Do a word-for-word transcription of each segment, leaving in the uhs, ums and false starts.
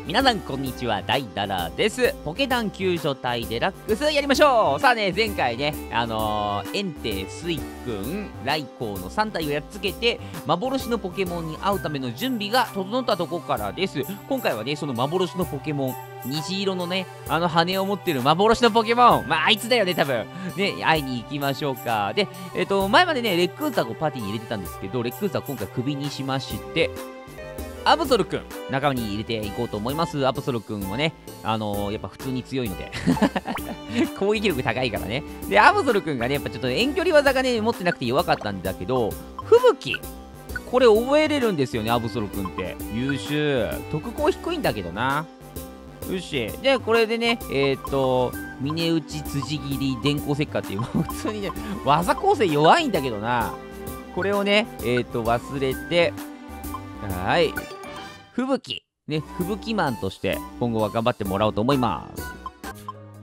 皆さんこんにちは、ダイダラです。ポケダン救助隊デラックスやりましょう。さあね、前回ね、あのー、エンテ、スイくん、ライコーのさん体をやっつけて、幻のポケモンに会うための準備が整ったとこからです。今回はね、その幻のポケモン、虹色のね、あの羽を持ってる幻のポケモン、まあ、あいつだよね、多分。ね、会いに行きましょうか。で、えっと、前までね、レックーザをパーティーに入れてたんですけど、レックーザ今回クビにしまして、アブソルくん仲間に入れていこうと思います。アブソルくんはね、あのー、やっぱ普通に強いので攻撃力高いからね。で、アブソルくんがね、やっぱちょっと遠距離技がね、持ってなくて弱かったんだけど、吹雪これ覚えれるんですよね、アブソルくんって。優秀。特攻低いんだけどな。よし。で、これでね、えー、っと、峰打ち、辻切り、電光石火っていう、普通にね、技構成弱いんだけどな。これをね、えー、っと、忘れて、はい。吹雪。ね、吹雪マンとして今後は頑張ってもらおうと思います。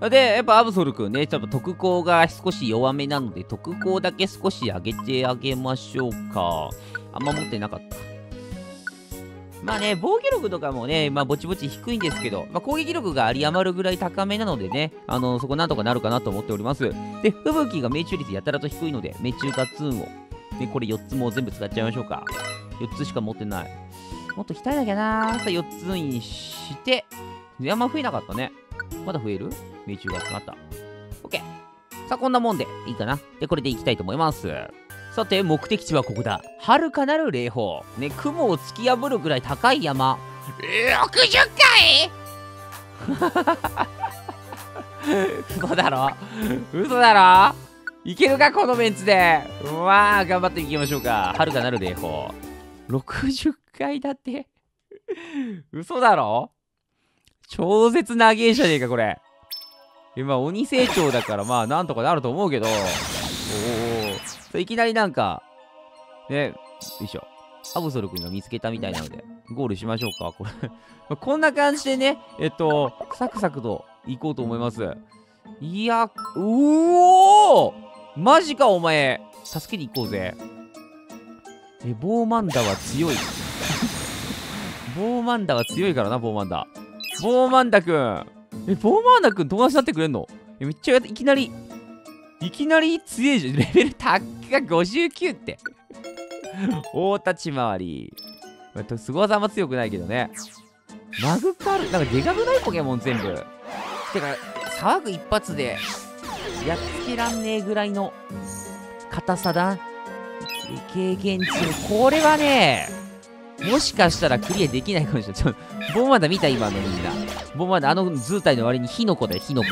で、やっぱアブソルくんね、ちょっと特攻が少し弱めなので、特攻だけ少し上げてあげましょうか。あんま持ってなかった。まあね、防御力とかもね、まあぼちぼち低いんですけど、まあ、攻撃力が有り余るぐらい高めなのでね、あの、そこなんとかなるかなと思っております。で、吹雪が命中率やたらと低いので、命中ガッツンを、ね、これよっつも全部使っちゃいましょうか。よっつしか持ってない。もっと鍛えなきゃなー。さあ、よっつにして、あんま増えなかったね。まだ増える？命中が詰まった。OK。さあ、こんなもんでいいかな。で、これでいきたいと思います。さて、目的地はここだ。遥かなる霊峰。ね、雲を突き破るぐらい高い山。ろくじゅっかい嘘だろ嘘だろいけるかこのメンツで。うわー、頑張っていきましょうか。遥かなる霊峰。ろくじゅっかいだって嘘だろ超絶長えじゃねえかこれ。今鬼成長だからまあなんとかなると思うけど、おお、いきなりなんかね、よいしょ、アブソル君が見つけたみたいなのでゴールしましょうか。これこんな感じでね、えっとサクサクといこうと思います。いや、うおー、マジかお前、助けに行こうぜ。え、ボーマンダは強いボーマンダは強いからな、ボーマンダ。ボーマンダくん。え、ボーマンダくん友達になってくれんの？え、めっちゃいきなり、いきなり強いじゃん。レベル高がごじゅうきゅうって。大立ち回り。すご技も強くないけどね。マグカル、なんかでかくないポケモン全部。てか、騒ぐ一発で、やっつけらんねえぐらいの硬さだ。経験値。これはね、もしかしたらクリアできないかもしれない。ちょボーマンダ見た今のみんな。ボーマンダあの図体の割にヒノコだよ、ヒノコ。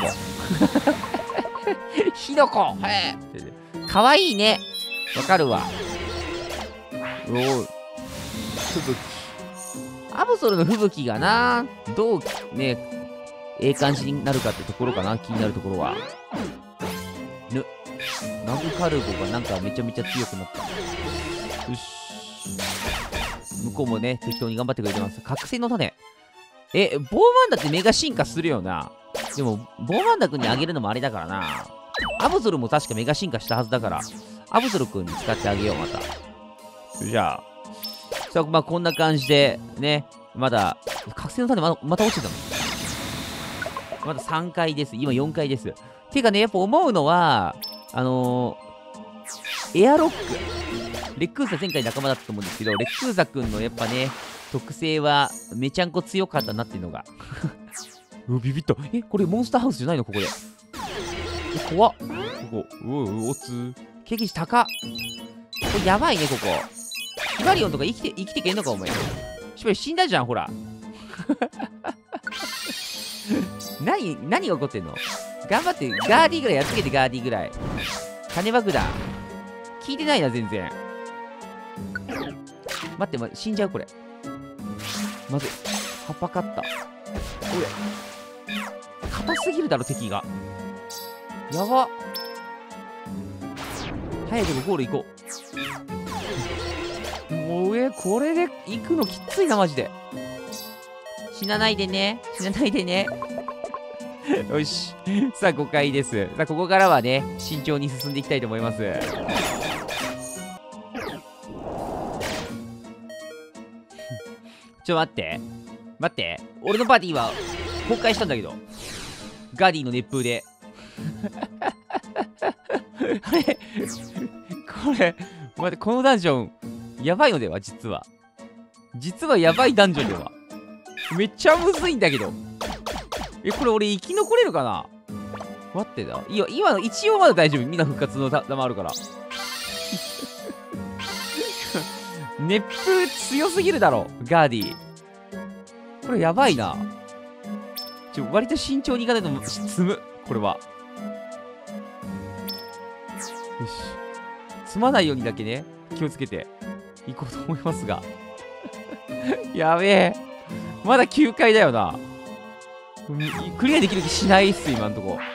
ヒノコへえかわいいね。わかるわ。おお、吹雪。アブソルの吹雪がな、どうね、ええ感じになるかってところかな、気になるところは。ぬ。マグカルゴがなんかめちゃめちゃ強くなった。よし。向こうもね、適当に頑張ってくれてます。覚醒の種。え、ボーマンダってメガ進化するよな。でも、ボーマンダ君にあげるのもあれだからな。アブゾルも確かメガ進化したはずだから、アブゾル君に使ってあげよう、また。じゃあ。さあ、まあ、こんな感じで、ね、まだ、覚醒の種まだ、また落ちてたの。まださんかいです。今よんかいです。てかね、やっぱ思うのは、あのー、エアロック。レックーザ前回仲間だったと思うんですけど、レックーザくんのやっぱね、特性はめちゃんこ強かったなっていうのが。うわ、ビビった。え、これモンスターハウスじゃないのここで。え、怖っ。ここ。うおうおつ。経験値高っ。これやばいね、ここ。ヒバリオンとか生きて、生きてけんのか、お前。しばり死んだじゃん、ほら。何、何が起こってんの？頑張って、ガーディぐらいやっつけて、ガーディぐらい。種爆弾。効いてないな、全然。待って、ま、死んじゃう、これ。まずい。葉っぱかった。おい。硬すぎるだろ、敵が。やば。早くゴール行こう。もう、え、これで行くのきついな、マジで。死なないでね。死なないでね。よし。さあ、ごかいです。さあ、ここからはね、慎重に進んでいきたいと思います。ちょ、待って。 待って、俺のパーティーは崩壊したんだけど、ガディの熱風で。あれこれ、待って、このダンジョン、やばいのでは、実は。実はやばいダンジョンでは。めっちゃむずいんだけど。え、これ俺生き残れるかな。待ってだ。いや、今の一応まだ大丈夫。みんな復活の玉あるから。熱風強すぎるだろ、ガーディ。これやばいな。ちょ、割と慎重にいかないと積む。これは。よし。積まないようにだけね、気をつけていこうと思いますが。やべえ。まだきゅうかいだよな。クリアできる気しないっす、今んとこ。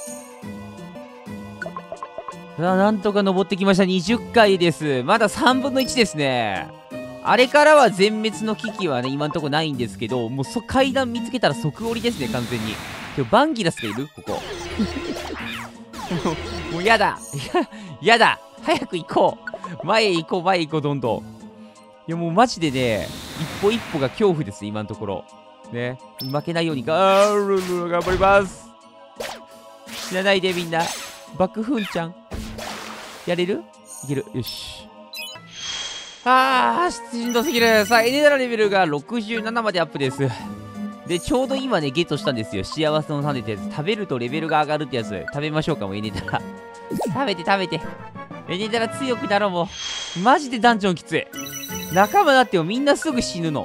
さあ、なんとか登ってきました。にじゅっかいです。まださんぶんのいちですね。あれからは全滅の危機はね、今んとこないんですけど、もうそ階段見つけたら即降りですね、完全に。今日バンギラスがいるここ。もう、もうやだ。やだ。早く行こう。前へ行こう、前へ行こう、どんどん。いや、もうマジでね、一歩一歩が恐怖です、今のところ。ね。負けないようにがー、頑張ります。死なないで、みんな。爆風ちゃん。やれる？いける。よし。あー、しんどすぎる。さあ、エネダラレベルがろくじゅうななまでアップです。で、ちょうど今ね、ゲットしたんですよ。幸せの種ってやつ。食べるとレベルが上がるってやつ。食べましょうか、もうエネダラ。食べて食べて。エネダラ強くなろう、もう。マジでダンジョンきつい。仲間だってもみんなすぐ死ぬの。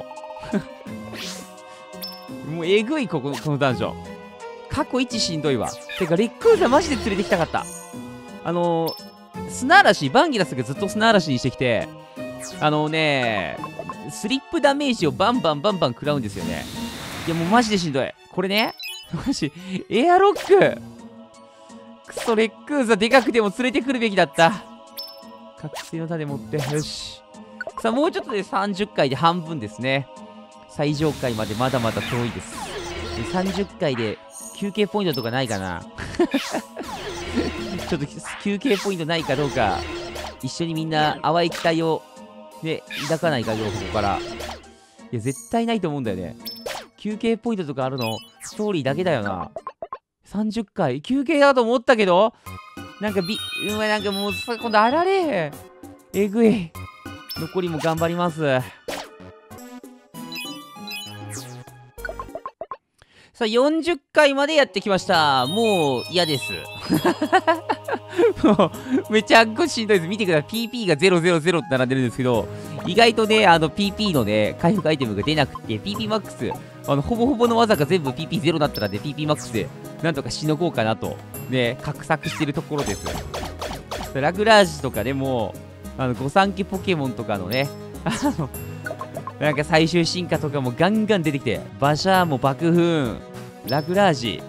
もうえぐい、ここ、このダンジョン。過去いちしんどいわ。てか、レックーザマジで連れてきたかった。あのー、砂嵐、バンギラスがずっと砂嵐にしてきて、あのねー、スリップダメージをバンバンバンバン食らうんですよね。いや、もうマジでしんどい。これね、マジ、エアロックくそ、レックーザでかくても連れてくるべきだった。覚醒の種持って、よし。さあ、もうちょっとでさんじゅっかいで半分ですね。最上階までまだまだ遠いです。さんじゅっかいで休憩ポイントとかないかな。ちょっと休憩ポイントないかどうか、一緒にみんな淡い期待をね、抱かないかよ、ここから。いや、絶対ないと思うんだよね。休憩ポイントとかあるの、ストーリーだけだよな。さんじゅっかい、休憩だと思ったけど、なんかび、うまい、なんかもうさ、今度あられえぐい。残りも頑張ります。さあ、よんじゅっかいまでやってきました。もう嫌です。もう、めちゃくちゃしんどいです。見てください。ピーピー がゼロゼロゼロって並んでるんですけど、意外とね、あの ピーピー のね、回復アイテムが出なくて、ピーピーマックス、あの、ほぼほぼの技が全部 ピーピーゼロ だったらで、ピーピーマックス で、なんとかしのごうかなと、ね、画策してるところです。ラグラージとかでも、あの、御三家ポケモンとかのね、あの、なんか最終進化とかもガンガン出てきて、バシャーも爆風、ラグラージ。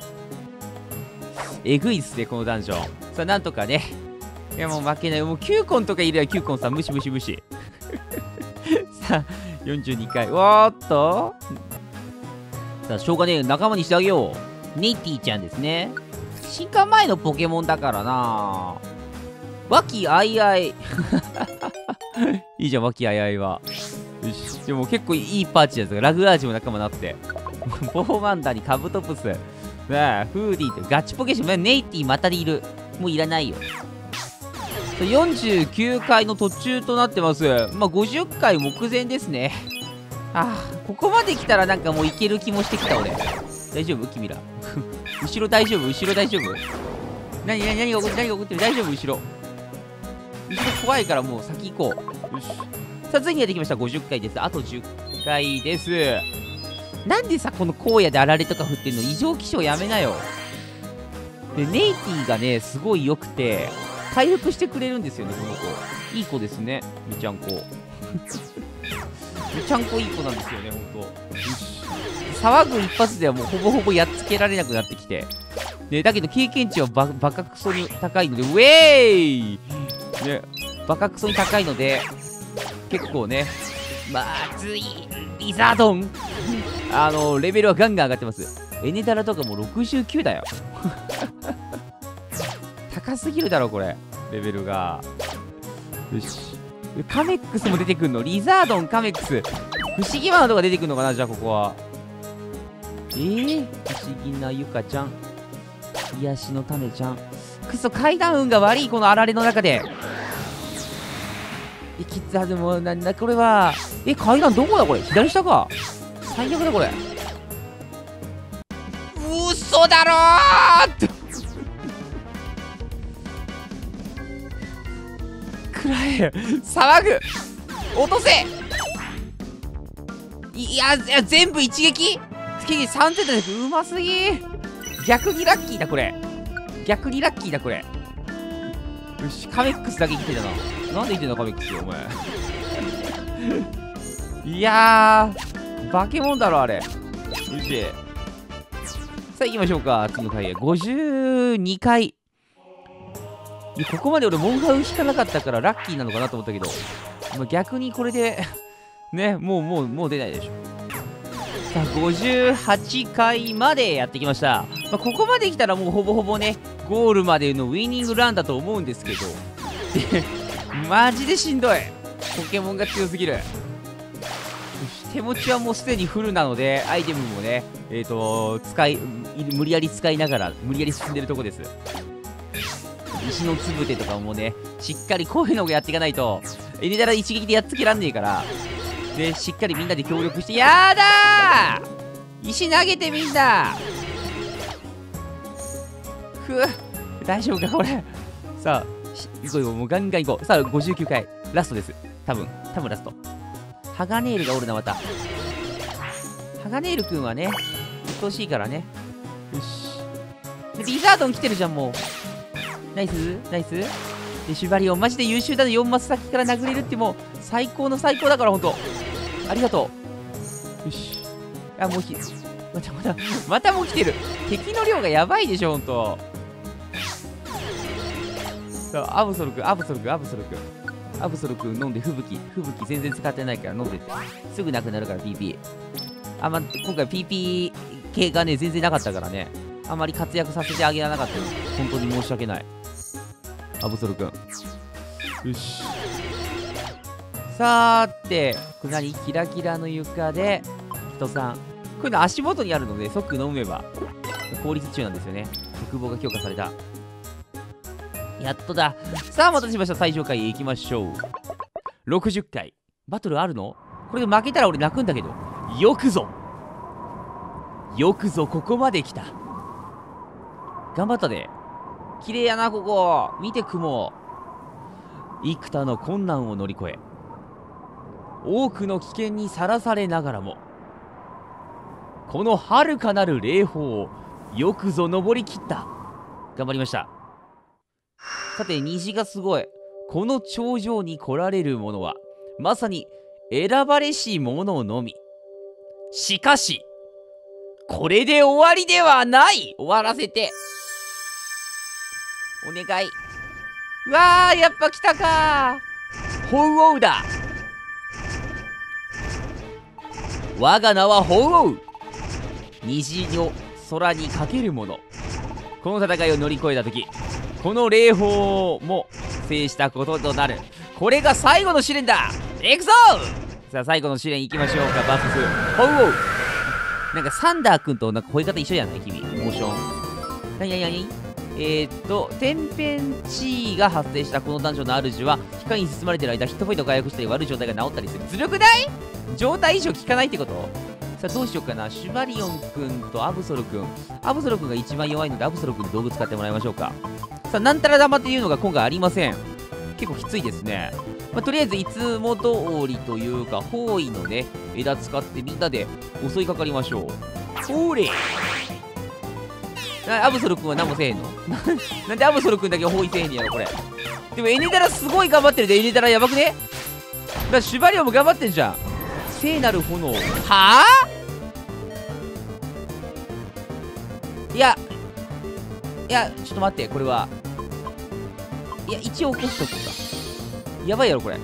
えぐいっすね、このダンジョン。さあ、なんとかね。いや、もう負けない。もうキューコンとかいるよ、キューコンさん。ムシムシムシ。さあ、よんじゅうにかい。おーっと。さあ、しょうがねえ。仲間にしてあげよう。ネイティちゃんですね。進化前のポケモンだからな。和気あいあい。いいじゃん、和気あいあいは。よし。でも結構いいパーチですが、ラグラージも仲間になって。ボーマンダにカブトプス。さあ、フーディーってガチポケション。ネイティまたでいる。もういらないよ。よんじゅうきゅうかいの途中となってます。まあ、ごじゅっかい目前ですね。ああ、ここまで来たらなんかもういける気もしてきた俺。大丈夫君ら。後ろ大丈夫後ろ大丈夫何何何が起こって何が起こってる大丈夫後ろ。後ろ怖いからもう先行こう。よし。さあ、ついにやってきました。ごじゅっかいです。あとじゅっかいです。なんでさ、この荒野であられとか振ってんの？異常気象やめなよ。で、ネイティがね、すごい良くて、回復してくれるんですよね、この子。いい子ですね、めちゃんこ。めちゃんこいい子なんですよね、ほんと。騒ぐ一発ではもうほぼほぼやっつけられなくなってきて。で、だけど経験値はババカクソに高いので、ウェーイね、バカクソに高いので、結構ね、まずい、リザードンあの、レベルはガンガン上がってます。エネダラとかもろくじゅうきゅうだよ。高すぎるだろ、これ。レベルが。よし。カメックスも出てくんの。リザードン、カメックス。 不思議マンとか出てくるのかな、じゃあここは。えー、不思議なゆかちゃん、癒しの種ちゃん。くそ、階段運が悪い、このあられの中で。え、きつはずも、なんだこれは。え、階段どこだこれ、左下か。最悪だこれ。うそだろーってくらえ、騒ぐ、落とせ。いや、いや全部一撃月にさんてんだけど、うますぎ。逆にラッキーだこれ。逆にラッキーだこれ。よし、カメックスだけ生きてたな。なんで生きてんのカメックス、お前。いやー、化け物だろあれ。よし、さあ行きましょうか、次の回へ。ごじゅうにかい。ここまで俺モンハウ引かなかったからラッキーなのかなと思ったけど、まあ、逆にこれでね、もうもうもう出ないでしょ。さあごじゅうはちかいまでやってきました。まあ、ここまで来たらもうほぼほぼねゴールまでのウィニングランだと思うんですけどマジでしんどい。ポケモンが強すぎる。手持ちはもうすでにフルなので、アイテムもねえっ、ー、と使い無理やり使いながら無理やり進んでるとこです。石のつぶてとかもねしっかりこういうのをやっていかないとエネダラ一撃でやっつけらんねえから、でしっかりみんなで協力して。やだー、石投げてみんな。ふう、大丈夫かこれ。さあ行こうよ、もうガンガン行こう。さあごじゅうきゅうかいラストです。多分多分ラスト。ハガネールがおるなまた。ハガネールくんはね鬱陶しいからね。よし、でリザードン来てるじゃんもう。ナイスナイスでシュバリオンマジで優秀だね。よんマス先から殴れるってもう最高の最高だからほんとありがとう。よし、あもうひまたまたまたもう来てる。敵の量がやばいでしょほんと。さあアブソル君アブソル君アブソル君アブソル君飲んで、吹雪吹雪全然使ってないから飲んでてすぐなくなるから ピーピー。 あんま今回 ピーピー 系がね全然なかったからね、あまり活躍させてあげられなかったの本当に申し訳ない。アブソル君よし、さーてこれ何、キラキラの床で人さん、こういうの足元にあるので即飲めば効率中なんですよね。特防が強化された。やっとだ。さあお待たせしました、最上階へ行きましょう。ろくじゅっかいバトルあるの。これで負けたら俺泣くんだけど。よくぞよくぞここまで来た。頑張ったで。綺麗やなここ。見て雲。幾多の困難を乗り越え多くの危険にさらされながらもこの遥かなる霊峰をよくぞ登りきった。頑張りました。さて虹がすごい。この頂上に来られる者はまさに選ばれし者のみ。しかしこれで終わりではない。終わらせてお願い。うわーやっぱ来たかー。ホウオウだ。我が名はホウオウ。虹の空にかけるもの。この戦いを乗り越えた時この霊峰も制したこととなる。これが最後の試練だ。行くぞ。さあ最後の試練行きましょうか。バススホウオウ。なんかサンダーくんとなんか吠え方一緒じゃない君。モーションなになになに。えー、っと天変地異が発生したこのダンジョンの主は光に包まれている間ヒットポイントを回復したり悪い状態が治ったりする。ずるくない？状態異常効かないってこと？さあどうしようかな。シュバリオンくんとアブソルくん。アブソルくんが一番弱いのでアブソルくんに道具使ってもらいましょうか。さあなんたら玉っていうのが今回ありません。結構きついですね。まあ、とりあえずいつも通りというか方位のね枝使ってみんなで襲いかかりましょう。ほれアブソル君は何もせえへんのなんでアブソル君だけ包囲せえへんねやろこれ。でもエネダラすごい頑張ってるで。エネダラやばくね。だからシュバリオも頑張ってんじゃん。聖なる炎はあ。いやいやちょっと待って、これはいや一応起こしとくか。やばいやろこれ。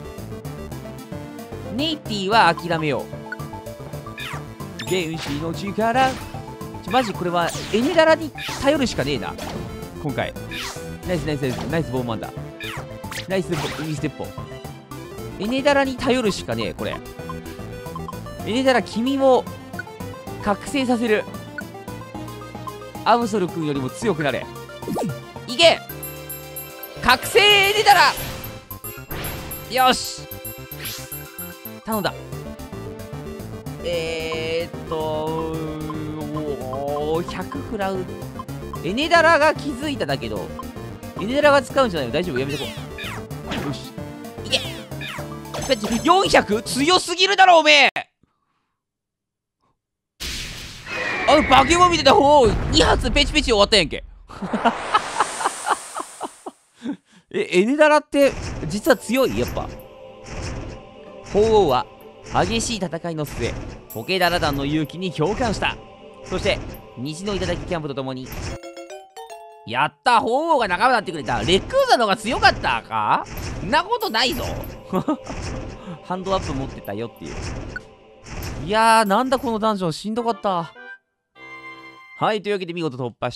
ネイティは諦めよう。原始の力ちょマジこれはエネダラに頼るしかねえな今回。ナイスナイスナイスナイスボーマンだ。ナイス海ステッポ。エネダラに頼るしかねえこれ。 エネダラ、君も覚醒させる。アブソル君よりも強くなれ。いけ、覚醒エネダラ。よし、頼んだ。えーっとおーひゃく食らう。エネダラが気づいただけど、エネダラが使うんじゃないの？大丈夫？やめてこう。よし、いけ。よんひゃく？ 強すぎるだろおめえ。あのバケモン見てた方に発ペチペチ終わったやんけ。え、エネダラって実は強い？やっぱ鳳凰は激しい戦いの末、ポケダラ団の勇気に共感した。そして虹の頂キャンプとともに、やった、鳳凰が仲間になってくれた。レックーザの方が強かったか？んなことないぞ。ハンドアップ持ってたよっていう。いやー、なんだこのダンジョンしんどかった。はい、というわけで見事突破した。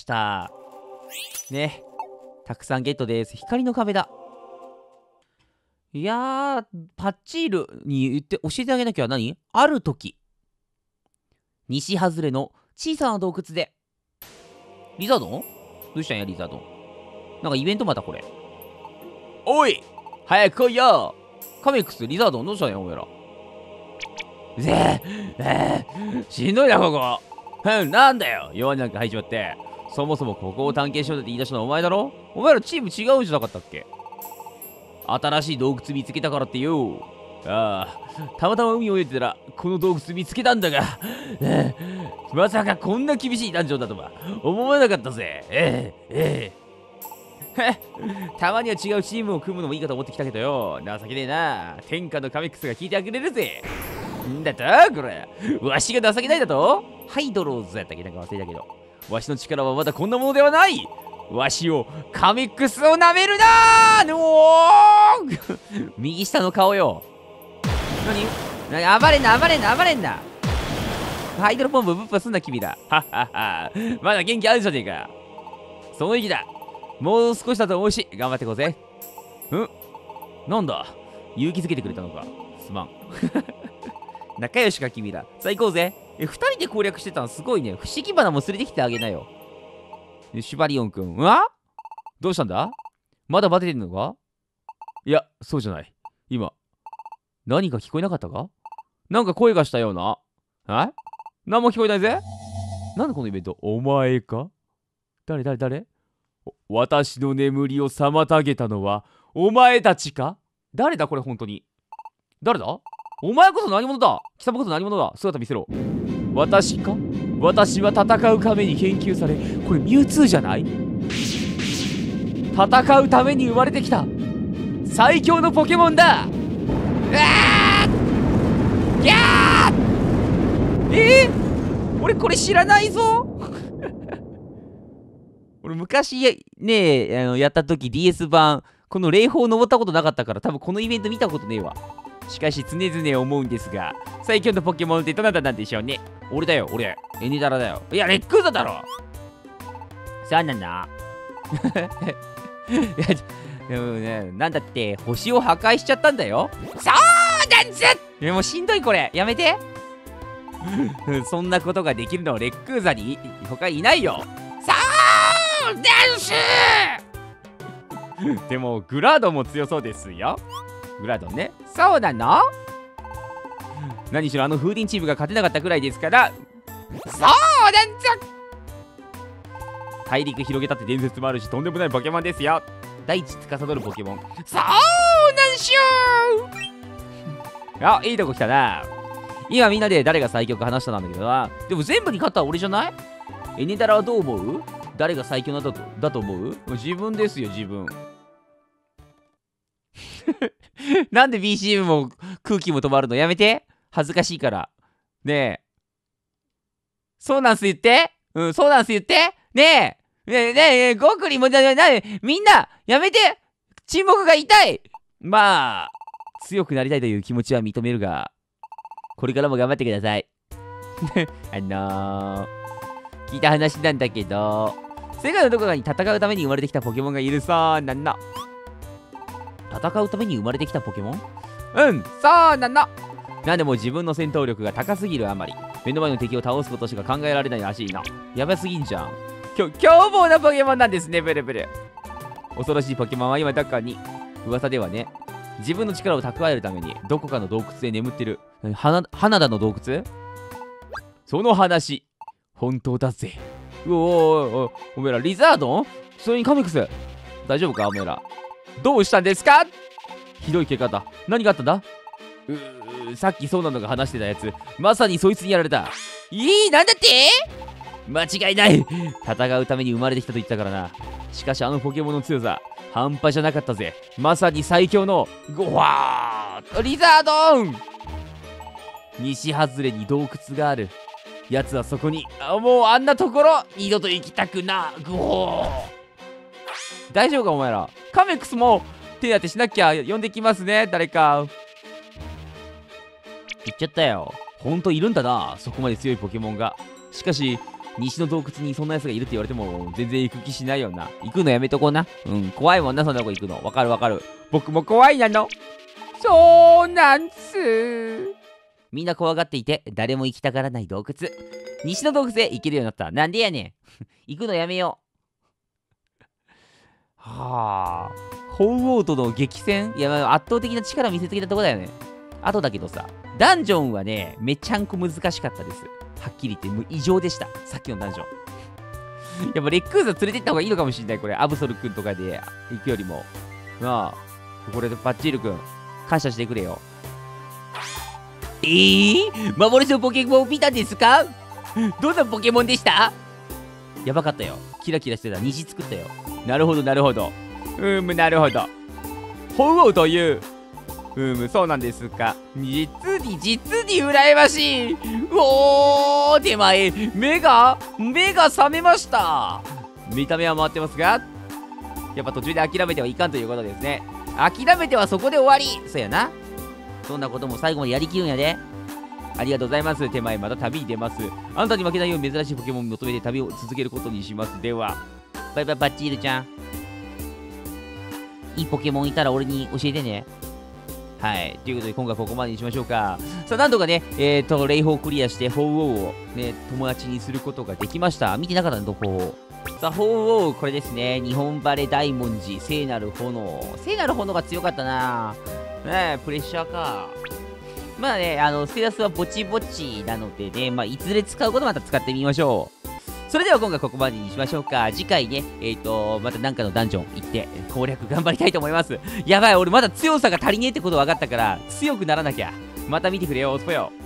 ね。たくさんゲットです。光の壁だ。いやー、パッチールに言って、教えてあげなきゃ。何？ある時、西外れの小さな洞窟で。リザードン？どうしたんや、リザードン。なんかイベントまたこれ。おい！早く来いよ！カメックス、リザードン、どうしたんや、お前ら。ぜえ、えー、しんどいな、ここ。うん、なんだよ、弱いなんか入っちまって。そもそもここを探検しようって言い出したのはお前だろ？お前らチーム違うんじゃなかったっけ？新しい洞窟見つけたからってよ。ああ、たまたま海を泳いでたらこの洞窟見つけたんだが、ええ、まさかこんな厳しいダンジョンだとは思わなかったぜ。ええ、ええ。たまには違うチームを組むのもいいかと思ってきたけどよ。情けねえな。天下のカメックスが聞いてあげれるぜ。んだとこれ。わしが情けないだと？ハイドローズやったっけ？なんか忘れたけど。わしの力はまだこんなものではない。わしをカメックスをなめるなー。おー右下の顔よ。何？何？暴れんな暴れんな暴れんな。ハイドロポンプぶっぱすんな君だ。はっはっは。まだ元気あるじゃねえか。その意気だ。もう少しだと思うし頑張っていこうぜ。ん？なんだ、勇気づけてくれたのか。すまん。仲良しか君ら。さあ行こうぜ。え、二人で攻略してたのすごいね。不思議花も連れてきてあげなよ。シュバリオンくん。うわ？どうしたんだ？まだバテてんのか？いや、そうじゃない。今、何か聞こえなかったか？なんか声がしたような。え？何も聞こえないぜ。なんだこのイベント？お前か？誰誰誰？私の眠りを妨げたのはお前たちか？誰だこれ本当に。誰だ？お前こそ何者だ？貴様こそ何者だ？姿見せろ。私か？私は戦うために研究され、これミュウツーじゃない？戦うために生まれてきた最強のポケモンだ。うわー！ギャー！えー、俺これ知らないぞ。俺昔ね、あのやった時 ディーエス 版この霊峰登ったことなかったから多分このイベント見たことねえわ。しかし常々思うんですが、最強のポケモンってどなたなんでしょうね。俺だよ、俺。エネダラだよ。いや、レックーザだろ。さあなんだ。いや、でもね、なんだって、星を破壊しちゃったんだよ。そうなんぜ。いや、もうしんどいこれ。やめて。そんなことができるのはレックーザに他いないよ。そうなんす。でも、グラードも強そうですよ。グラードね。そうなの？何しろあの風鈴チームが勝てなかったくらいですから。そうなんじゃ。大陸広げたって伝説もあるし、とんでもないポケモンですよ。大地司るポケモン。そうなんしょー。あ、いいとこ来たな。今みんなで誰が最強か話したなんだけどな。でも全部に勝ったら俺じゃない？エネダラはどう思う？誰が最強だとだと思う？自分ですよ、自分。なんで ビーシーエム も空気も止まるの？やめて。恥ずかしいから。ねえ。そうなんす言って。うん、そうなんす言って。ねえ。ねえ、ねえ、ねえ、ゴクリも、な、な、みんな、やめて。沈黙が痛い。まあ、強くなりたいという気持ちは認めるが、これからも頑張ってください。あのー、聞いた話なんだけど、世界のどこかに戦うために生まれてきたポケモンがいるそうなの。戦うために生まれてきたポケモン？うん、そうなの。 なんでも自分の戦闘力が高すぎるあまり、目の前の敵を倒すことしか考えられないらしいな。やばすぎんじゃん。きょ凶暴なポケモンなんですね、ブルブル。恐ろしいポケモンは今どこに。噂ではね、自分の力を蓄えるためにどこかの洞窟で眠ってる。花田の洞窟？その話本当だぜ。うおおおおめえらリザードン？それにカメックス大丈夫かおめえら。どうしたんですか？ひどい怪我だ。何があったんだ？うーさっきそうなのが話してたやつ、まさにそいつにやられた。いい、なんだって？間違いない。戦うために生まれてきたと言ったからな。しかしあのポケモンの強さ半端じゃなかったぜ。まさに最強のゴワーリザードン。西外れに洞窟がある。奴はそこに、あ、もうあんなところ二度と行きたくな。ゴー大丈夫かお前ら。カメックスも手当てしなきゃ。呼んできますね誰か。言っちゃったよ。ほんといるんだな、そこまで強いポケモンが。しかし西の洞窟にそんな奴がいるって言われても全然行く気しないよな。行くのやめとこうな。うん、怖いもんな、そんなとこ行くの。わかるわかる。僕も怖いなの。そうなんす。みんな怖がっていて誰も行きたがらない洞窟。西の洞窟へ行けるようになった。なんでやねん。行くのやめよう。はあ、鳳凰との激戦。いや、まあ、圧倒的な力見せつけたとこだよね。あとだけどさ、ダンジョンはね、めちゃんこ難しかったです。はっきり言ってもう異常でした、さっきのダンジョン。やっぱレックーザ連れてった方がいいのかもしれない。これアブソルくんとかで行くよりも。なあ、これでバッチールくん感謝してくれよ。えー、幻のポケモンを見たんですか？どんなポケモンでした？やばかったよ。キラキラしてた虹作ったよ。なるほどなるほど。うーむ、なるほど。鳳凰という、うーむ、そうなんですか。実に実に羨ましい。おー、手前目が目が覚めました。見た目は回ってますが、やっぱ途中で諦めてはいかんということですね。諦めてはそこで終わり。そうやな。どんなことも最後までやりきるんやで。ありがとうございます。手前また旅に出ます。あなたに負けないよう珍しいポケモンを求めて旅を続けることにします。ではバイバイバッチールちゃん。いいポケモンいたら俺に教えてね。はい。ということで今回ここまでにしましょうか。さあ、なんとかね、えっ、ー、と、霊峰クリアして鳳凰をね、友達にすることができました。見てなかったの、鳳凰。さあ、鳳凰、これですね。日本バレ大文字、聖なる炎。聖なる炎が強かったな。ねえ、プレッシャーか。まあね、あの、ステータスはぼちぼちなのでね、まあ、いずれ使うことまた使ってみましょう。それでは今回ここまでにしましょうか。次回ね、えっ、ー、と、またなんかのダンジョン行って攻略頑張りたいと思います。やばい、俺まだ強さが足りねえってこと分かったから、強くならなきゃ。また見てくれよ、おつぽよ。